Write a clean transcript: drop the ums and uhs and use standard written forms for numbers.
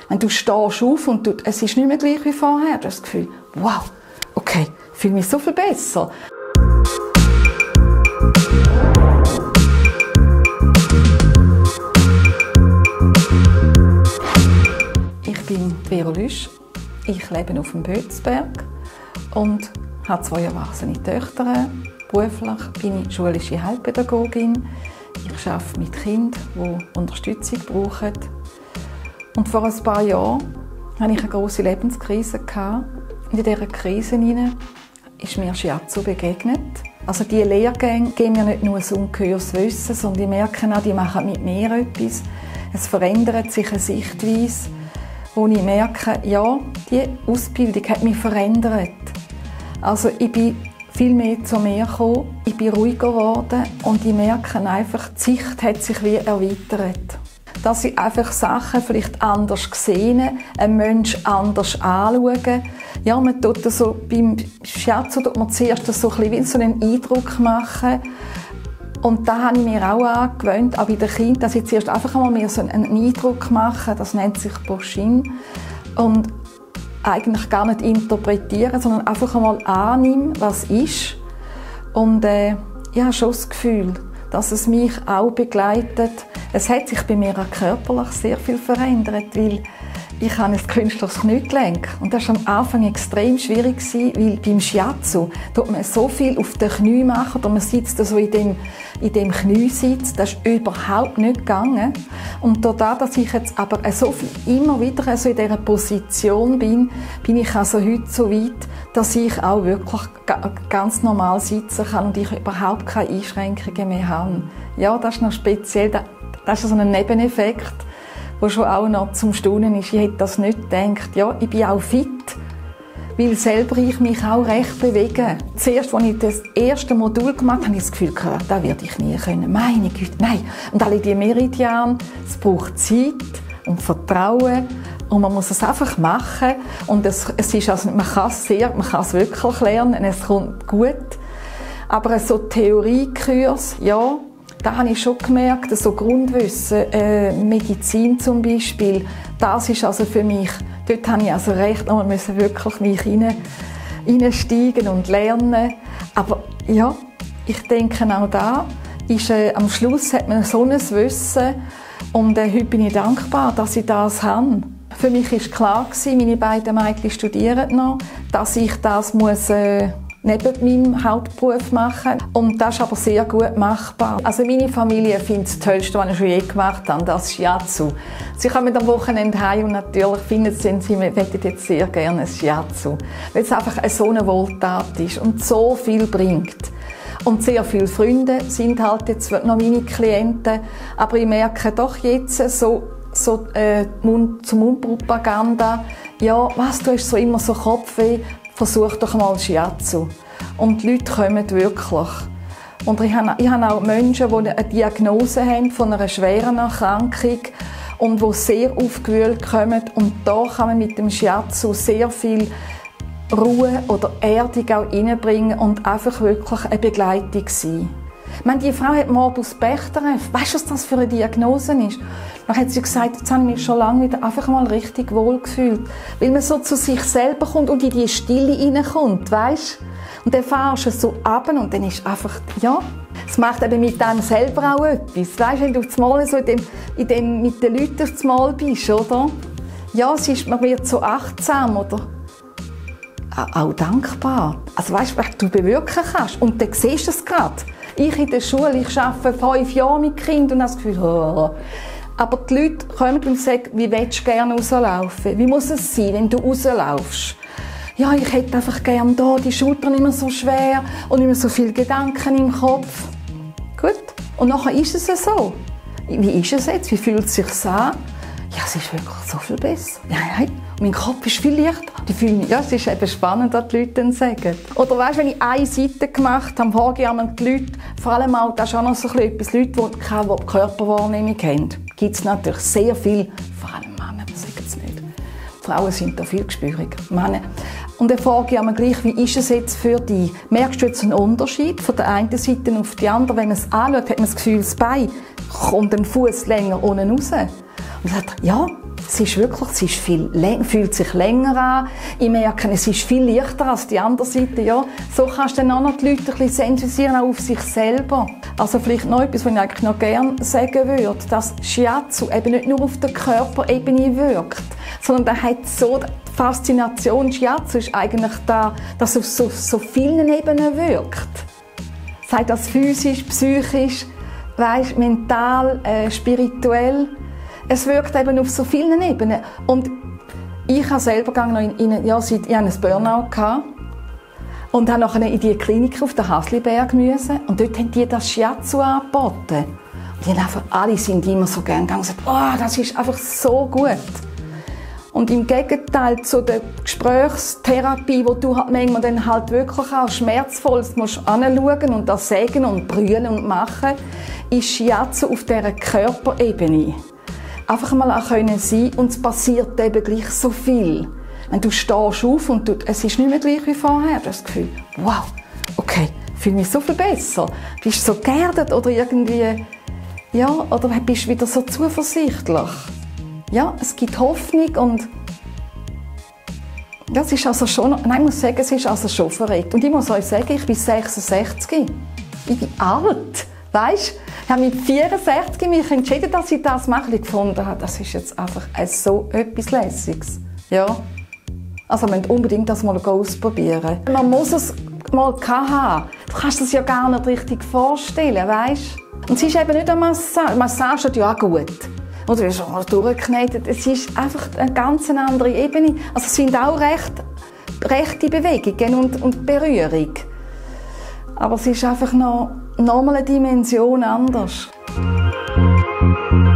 Wenn du stehst auf und es ist nicht mehr gleich wie vorher, du hast das Gefühl, wow, okay, ich fühle mich so viel besser. Ich bin Vero Lüsch, ich lebe auf dem Bötzberg und habe 2 erwachsene Töchter. Beruflich bin ich schulische Heilpädagogin. Ich arbeite mit Kindern, die Unterstützung brauchen. Und vor ein paar Jahren hatte ich eine grosse Lebenskrise. Und in dieser Krise ist mir Shiatsu begegnet. Also diese Lehrgänge geben mir nicht nur ein ungeheures Wissen, sondern ich merke auch, die machen mit mir etwas. Es verändert sich eine Sichtweise, wo ich merke, ja, diese Ausbildung hat mich verändert. Also ich bin viel mehr zu mir gekommen, ich bin ruhiger geworden und ich merke einfach, die Sicht hat sich wie erweitert. Dass ich einfach Sachen vielleicht anders sehe, einen Menschen anders anschaue. Ja, man tut das so, beim Shiatsu tut man zuerst so einen Eindruck machen. Und da habe ich mir auch angewöhnt, auch bei den Kindern, dass ich zuerst einfach einmal mir so einen Eindruck mache. Das nennt sich Boshin. Und eigentlich gar nicht interpretieren, sondern einfach einmal annehmen, was ist. Und ich habe schon das Gefühl, dass es mich auch begleitet. Es hat sich bei mir auch körperlich sehr viel verändert, weil ich habe ein künstliches Kniegelenk. Und das war am Anfang extrem schwierig, weil beim Shiatsu tut man so viel auf den Knie machen, oder man sitzt so in dem Kniesitz. Das ist überhaupt nicht gegangen. Und dadurch, dass ich jetzt aber so viel immer wieder so in dieser Position bin ich also heute so weit, dass ich auch wirklich ganz normal sitzen kann und ich überhaupt keine Einschränkungen mehr habe. Ja, das ist noch speziell. Das ist so ein Nebeneffekt, der schon auch noch zum Staunen ist. Ich hätte das nicht gedacht. Ja, ich bin auch fit, weil selber ich mich auch recht bewege. Zuerst, als ich das erste Modul gemacht habe, habe ich das Gefühl gehabt, das werde ich nie können. Meine Güte, nein. Und alle die Meridiane, es braucht Zeit und Vertrauen. Und man muss es einfach machen. Und es ist also, man kann es wirklich lernen. Es kommt gut. Aber so Theoriekurs, ja, da habe ich schon gemerkt, so Grundwissen, Medizin zum Beispiel, das ist also für mich, dort habe ich also recht, man muss wirklich mich reinsteigen und lernen. Aber ja, ich denke auch da, am Schluss hat man so ein Wissen und heute bin ich dankbar, dass ich das habe. Für mich war klar, meine beiden Mädchen studieren noch, dass ich das muss neben meinem Hauptberuf machen. Und das ist aber sehr gut machbar. Also meine Familie findet das Tollste, was ich schon je gemacht habe, das Shiatsu. Sie kommen am Wochenende heim und natürlich finden sie möchten jetzt sehr gerne ein Shiatsu. Weil es einfach so eine Wohltat ist und so viel bringt. Und sehr viele Freunde sind halt jetzt noch meine Klienten. Aber ich merke doch jetzt zur Mundpropaganda, ja, was, du hast so immer so Kopfweh, versuch doch mal Shiatsu. Und die Leute kommen wirklich. Und ich habe auch Menschen, die eine Diagnose haben von einer schweren Erkrankung und die sehr aufgewühlt kommen. Und da kann man mit dem Shiatsu sehr viel Ruhe oder Erdung auch reinbringen und einfach wirklich eine Begleitung sein. Ich meine, die Frau hat Morbus Bechterew. Weißt du, was das für eine Diagnose ist? Dann hat sie gesagt, jetzt habe ich mich schon lange wieder einfach mal richtig wohl gefühlt. Weil man so zu sich selber kommt und in die Stille hineinkommt, weißt du? Und dann fahrst du so runter und dann ist einfach, ja, es macht eben mit einem selber auch etwas. Weißt du, wenn du mal so mit den Leuten mal bist, oder? Ja, man wird so achtsam, oder? Auch dankbar. Also weißt du, was du bewirken kannst. Und dann siehst du es gerade. Ich in der Schule, ich arbeite 5 Jahre mit Kindern und habe das Gefühl, oh. Aber die Leute kommen und sagen, wie willst du gerne rauslaufen? Wie muss es sein, wenn du rauslaufst? Ja, ich hätte einfach gerne da die Schultern immer so schwer und immer so viele Gedanken im Kopf. Gut. Und nachher ist es so. Wie ist es jetzt? Wie fühlt es sich an? Ja, es ist wirklich so viel besser. Ja. Mein Kopf ist viel leichter. Ja, es ist eben spannend, was die Leute dann sagen. Oder weißt, wenn ich eine Seite gemacht habe, frage ich die Leute, vor allem auch, das ist auch noch so etwas, Leute, die keine Körperwahrnehmung haben, gibt es natürlich sehr viel, vor allem Männer, das sagen es nicht. Frauen sind da viel gespüriger. Männer. Und dann frage ich gleich, wie ist es jetzt für dich? Merkst du jetzt einen Unterschied von der einen Seite auf die andere? Wenn man es anschaut, hat man das Gefühl, das Bein kommt den Fuß länger unten raus. Und er sagt, ja, es ist wirklich, fühlt sich länger an. Ich merke, es ist viel leichter als die andere Seite. Ja, so kannst du dann auch noch die Leute ein bisschen sensibilisieren, auch auf sich selber. Also vielleicht noch etwas, was ich eigentlich noch gerne sagen würde, dass Shiatsu eben nicht nur auf der Körperebene wirkt, sondern der hat so die Faszination. Shiatsu ist eigentlich da, dass es auf so vielen Ebenen wirkt. Sei das physisch, psychisch, weißt, mental, spirituell. Es wirkt eben auf so vielen Ebenen. Und ich habe selber ich hatte ein Burnout gehabt und habe nachher in die Klinik auf den Hasliberg müssen. Und dort haben die das Shiatsu angeboten. Und alle sind immer so gerne gegangen und gesagt, oh, das ist einfach so gut. Und im Gegenteil zu der Gesprächstherapie, wo du halt manchmal dann halt wirklich auch schmerzvoll musst anschauen und das sagen und brüllen und machen, ist Shiatsu auf dieser Körperebene. Einfach mal auch können sein und es passiert eben gleich so viel. Wenn du stehst auf und es ist nicht mehr gleich wie vorher, du hast das Gefühl, wow, okay, ich fühle mich so viel besser. Bist so geerdet oder irgendwie, ja, oder bist wieder so zuversichtlich. Ja, es gibt Hoffnung und das ist also schon, nein, ich muss sagen, es ist also schon verrückt. Und ich muss euch sagen, ich bin 66. Ich bin alt, weißt? Ich habe mit 64 mich entschieden, dass ich das mache. Ich gefunden habe, das ist jetzt einfach so etwas Lässiges. Ja. Also man muss unbedingt das mal ausprobieren. Man muss es mal haben. Du kannst es ja gar nicht richtig vorstellen, weißt? Und es ist eben nicht eine Massage. Massage ist ja auch gut. Oder ist auch durchgeknetet. Es ist einfach eine ganz andere Ebene. Also es sind auch rechte Bewegungen und Berührung. Aber es ist einfach noch mal eine Dimension anders.